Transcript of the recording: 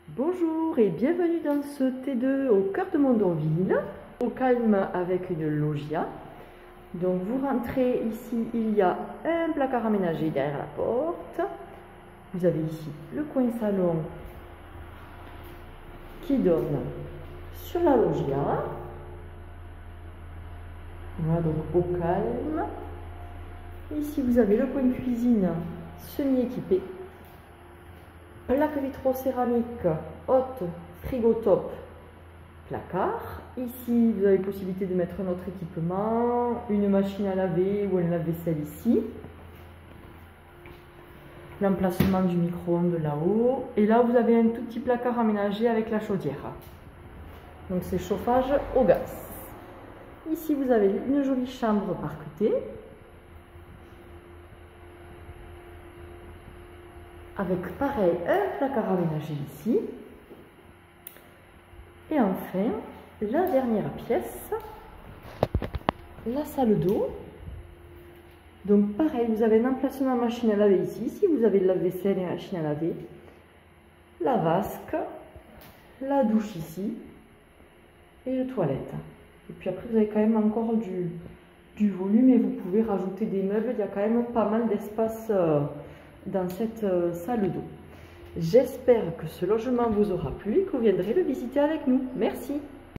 Bonjour et bienvenue dans ce T2 au cœur de Mondonville, au calme avec une loggia. Donc vous rentrez ici, il y a un placard aménagé derrière la porte. Vous avez ici le coin salon qui donne sur la loggia. Voilà, donc au calme. Ici vous avez le coin cuisine semi-équipé. Plaque vitro-céramique haute, frigo top, placard. Ici, vous avez possibilité de mettre un autre équipement, une machine à laver ou un lave-vaisselle ici. L'emplacement du micro-ondes là-haut. Et là, vous avez un tout petit placard aménagé avec la chaudière. Donc, c'est chauffage au gaz. Ici, vous avez une jolie chambre parquetée. Avec pareil un placard aménagé ici. Et enfin, la dernière pièce, la salle d'eau. Donc pareil, vous avez un emplacement machine à laver ici. Si vous avez le lave-vaisselle et la machine à laver, la vasque, la douche ici et les toilettes. Et puis après, vous avez quand même encore du volume et vous pouvez rajouter des meubles. Il y a quand même pas mal d'espace dans cette salle d'eau. J'espère que ce logement vous aura plu et que vous viendrez le visiter avec nous. Merci.